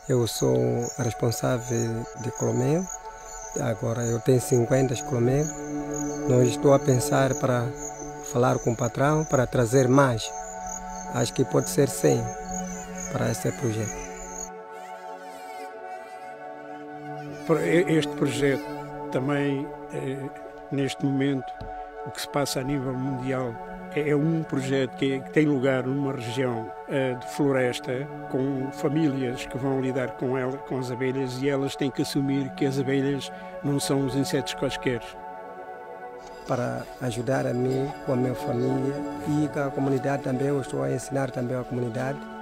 Eu sou responsável de Colomeu. Agora eu tenho 50 Colomeu. Nós estou a pensar para falar com o patrão para trazer mais. Acho que pode ser 100 para esse projeto. Este projeto também, neste momento, o que se passa a nível mundial é um projeto que tem lugar numa região de floresta, com famílias que vão lidar com as abelhas, e elas têm que assumir que as abelhas não são os insetos quaisquer. Para ajudar a mim, com a minha família e com a comunidade também, eu estou a ensinar também a comunidade